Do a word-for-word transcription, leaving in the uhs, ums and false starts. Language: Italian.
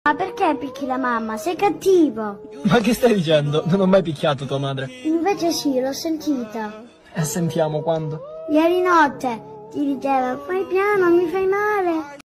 Ma perché picchi la mamma? Sei cattivo. Ma che stai dicendo? Non ho mai picchiato tua madre. Invece sì, l'ho sentita. E sentiamo quando. Ieri notte ti diceva, fai piano, mi fai male.